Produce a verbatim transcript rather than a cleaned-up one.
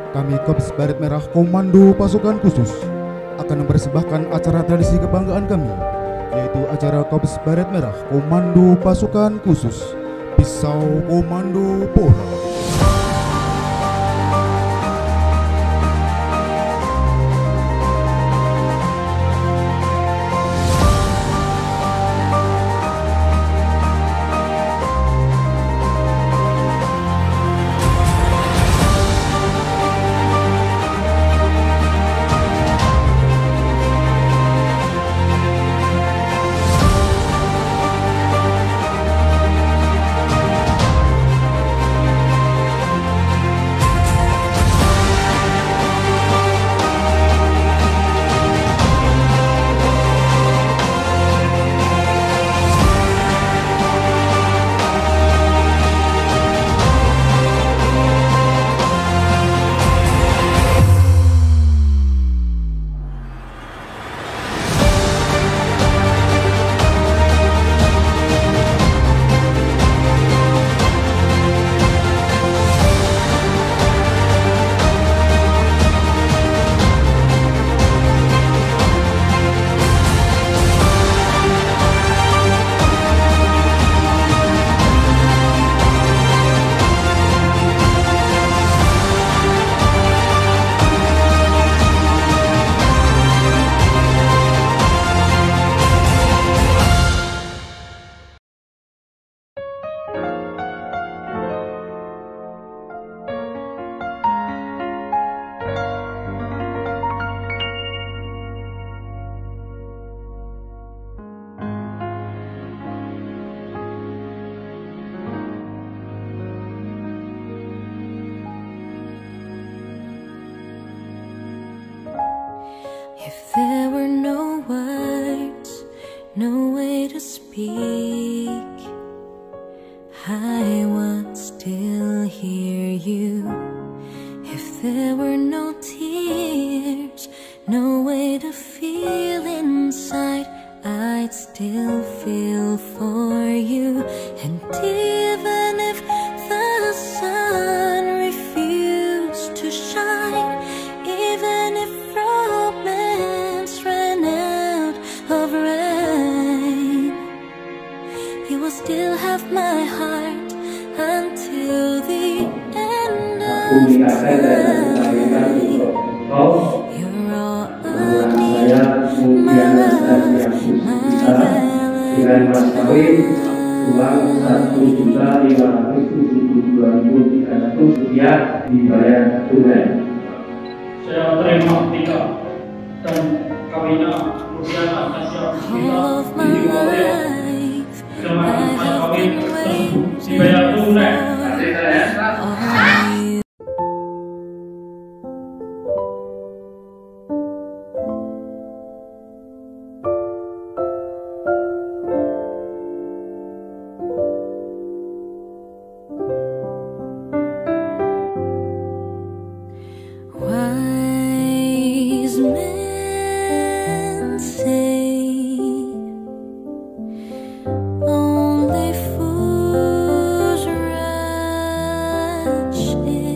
Kami Korps Baret Merah Komando Pasukan Khusus akan mempersembahkan acara tradisi kebanggaan kami, yaitu acara Korps Baret Merah Komando Pasukan Khusus Pisau Komando Pora. If there were no words, no way to speak, I would still hear you. If there were no tears, no way to feel inside, I'd still feel for you. And even if the sun refused to shine, even if romance ran out of rain, you will still have my heart until the end of time. You're all I need, my love, my valentine. Uang satu juta lima ratus tujuh puluh dua ribu tiga ratus rupiah dibayar tunai. Saya terima nikah dan kawinnya Muthia atas yang kita dimulai dengan mas kawin tersebut dibayar tunai. Only fools rush in.